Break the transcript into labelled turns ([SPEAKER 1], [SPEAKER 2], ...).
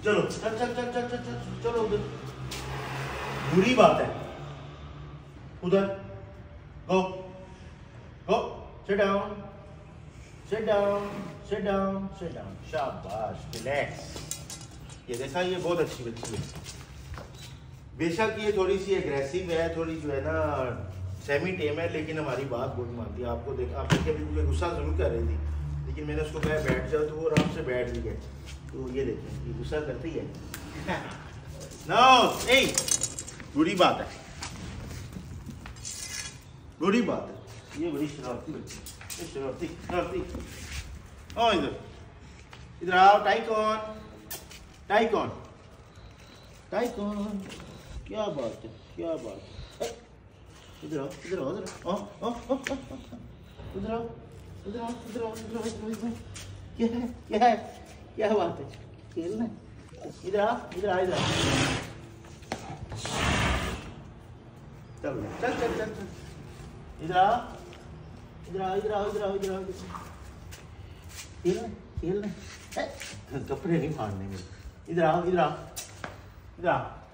[SPEAKER 1] चलो चल चल चल चल चल चल चलो उधर, बुरी बात है, उधर go go, sit down sit down sit down sit down, शाबाश, रिलैक्स। ये देखा, ये बहुत अच्छी बच्ची है। बेशक ये थोड़ी सी एग्रेसिव है, थोड़ी जो है ना सेमी टेम है, लेकिन हमारी बात बहुत मानती है। आपको देखा, आप देखिए अभी मुझे गुस्सा जरूर कर रही थी, लेकिन मैंने उसको कहा बैठ जाओ तो वो आराम से बैठ भी गए। तो ये देखें, ये गुस्सा करती है। नो ए, बुरी बात है, बुरी बात है, ये बड़ी शरारती बच्ची, ये शरारती शरारती। ओ इधर इधर आओ, टाइकॉन टाइकॉन टाइकॉन, क्या बात है, क्या बात है। इधर आओ इधर आओ इधर आओ, इधर आओ इधर आओ इधर आओ इधर आओ इधर आओ, क्या है क्या है, क्या बात है, खेलना है, इधर आ इधर आ इधर आ, चल चल चल चल चल, इधर आ इधर आ इधर आओ इधर आओ इधर आओ, खेलना खेलना, कपड़े नहीं फाड़ने में, इधर आओ इधर आ इधर आ।